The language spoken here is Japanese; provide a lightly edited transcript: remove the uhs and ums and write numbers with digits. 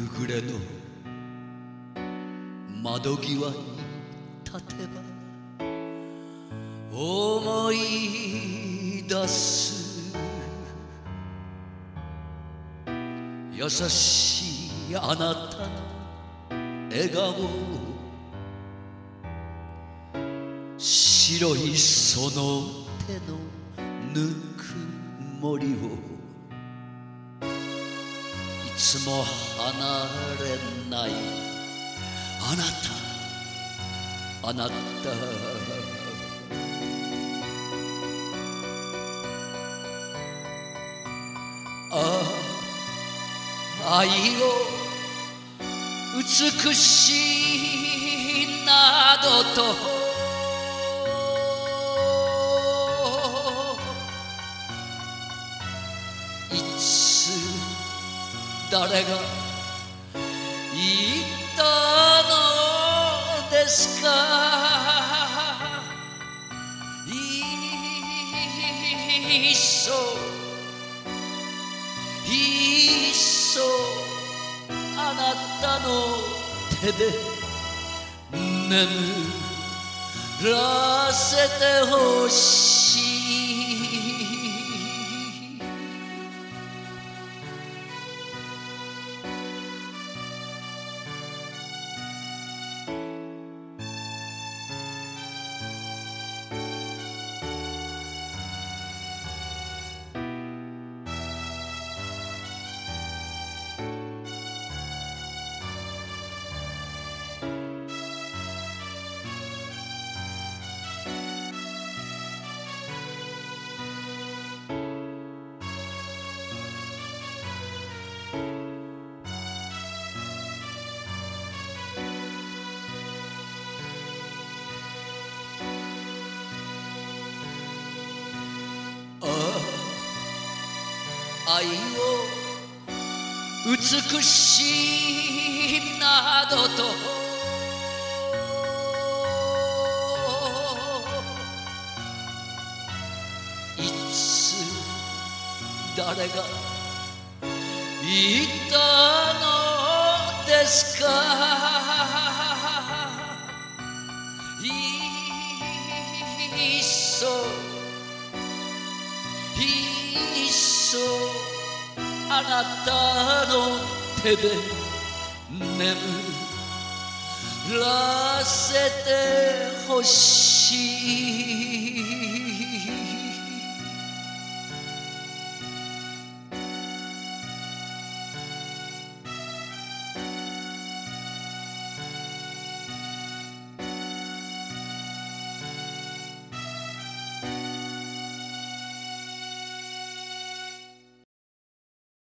暮れの窓際に立てば思い出す優しいあなたの笑顔、白いその手のぬくもりをいつも離れないあなた、あなた。愛を美しいなどといつ誰が言ったのですか。いっそあなたの手で眠らせてほしい。愛を美しいなどといつ誰が言ったのですか。いっそあなたの手で眠らせてほしい。